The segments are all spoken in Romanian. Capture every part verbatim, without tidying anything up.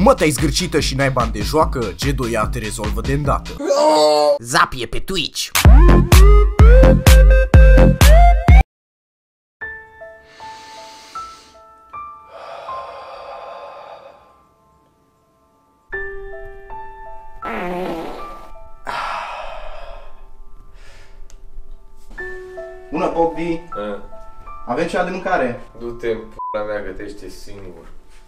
Mă, te-ai zgârcită și n-ai bani de joacă? G doi A te rezolvă de îndată. Zapie pe Twitch. Bună, Pogdi! A. Avem ceva de mâncare? Du-te în p***a mea, gătește singur.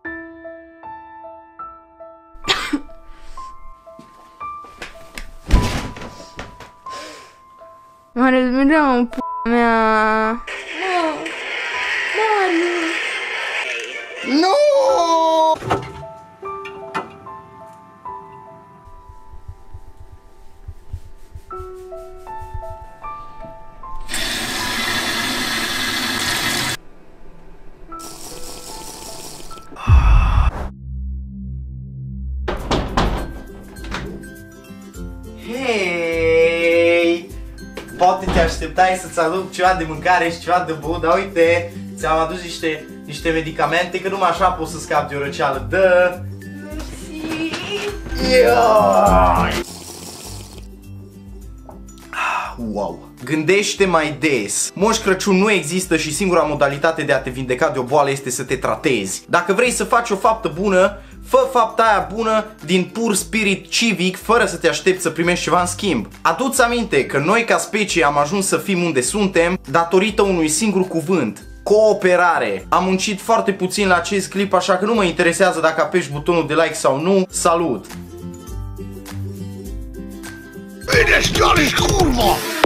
Mă răzmirăm în p***a mea. Nu! Mariu! Nu! Hei! Poate te așteptai să-ți aduc ceva de mâncare și ceva de băut, dar uite, ți-am adus niște, niște medicamente, că numai așa poți să scapi de o răceală. Dă! Wow! Gândește mai des. Moș Crăciun nu există și singura modalitate de a te vindeca de o boală este să te tratezi. Dacă vrei să faci o faptă bună, fă fapta aia bună din pur spirit civic, fără să te aștepți să primești ceva în schimb. Adu-ți aminte că noi ca specie am ajuns să fim unde suntem datorită unui singur cuvânt: cooperare. Am muncit foarte puțin la acest clip, așa că nu mă interesează dacă apeși butonul de like sau nu. Salut! Bine, școală, curva!